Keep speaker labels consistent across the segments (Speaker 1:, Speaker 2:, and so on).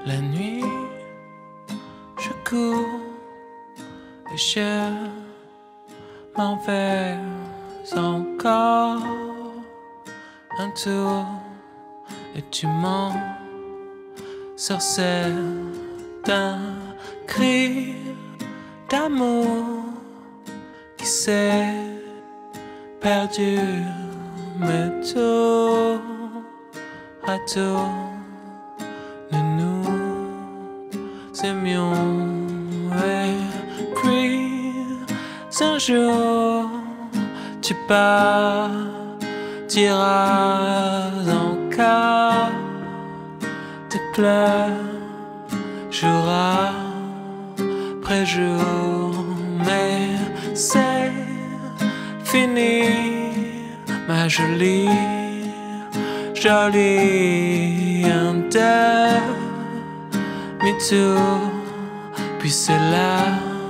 Speaker 1: La nuit, je cours et je m'en vais encore un tour et tu m'en sorcelles d'un cri d'amour qui s'est perdu, mais tour à tour nous aimions et puis un jour tu partiras encore, tes pleurs jour après jour, mais c'est fini, ma jolie, jolie, un demi-tour, puis c'est la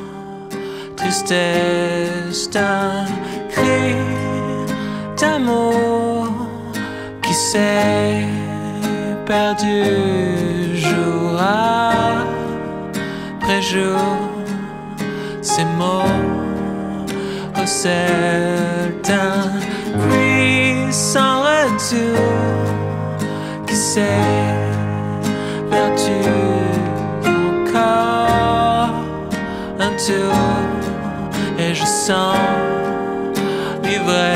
Speaker 1: tristesse d'un cri d'amour qui s'est perdu jour après jour. Ces mots recèlent un cri sans retour qui s'est perdu encore un tour et je sens l'ivresse